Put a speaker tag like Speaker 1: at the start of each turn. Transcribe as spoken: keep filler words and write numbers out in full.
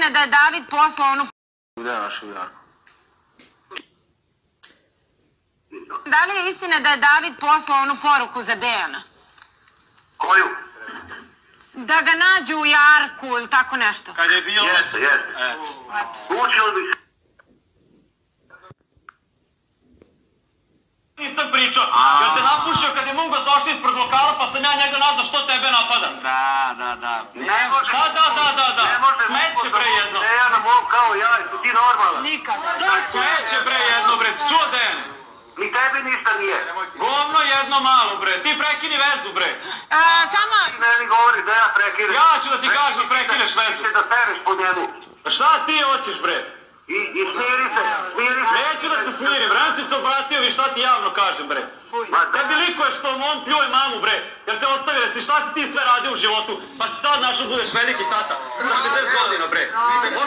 Speaker 1: Da je David poslao onu...
Speaker 2: Gde je našu Jarku?
Speaker 1: Da li je istina da je David poslao onu poruku za Dejana?
Speaker 3: Koju?
Speaker 1: Da ga nađu u Jarku ili tako nešto.
Speaker 2: Kad je bio...
Speaker 3: Jeste, jeste. Učio bi se.
Speaker 2: Nisam pričao, jer te napušio kad je Mungo došli ispred lokala pa sam ja njega nazvao što tebe napada. Da, da, da.
Speaker 3: Ne može...
Speaker 2: Da, da, da, da, da.
Speaker 3: Ne može...
Speaker 2: Smeće bre jedno.
Speaker 3: Dejana mog kao ja, jesi ti normalan?
Speaker 1: Nikada.
Speaker 2: Smeće bre jedno bre, čuo Dejan?
Speaker 3: Ni tebi ništa nije.
Speaker 2: Govno jedno malo bre, ti prekini vezu bre.
Speaker 1: E, samo...
Speaker 3: Ti meni govori da ja prekinem.
Speaker 2: Ja ću da ti kažem da prekineš vezu.
Speaker 3: Ti da sereš po njemu.
Speaker 2: Šta ti hoćeš bre?
Speaker 3: I, i smiri se, smiri se.
Speaker 2: Neću da se smirim, vrem si se obratio i šta ti javno kažem bre. Tebi likuje što on pljuje mamu bre, jer te ostavili si šta si ti sve radio u životu, pa si sad našao budeš veliki tata, sa šezdeset godina bre.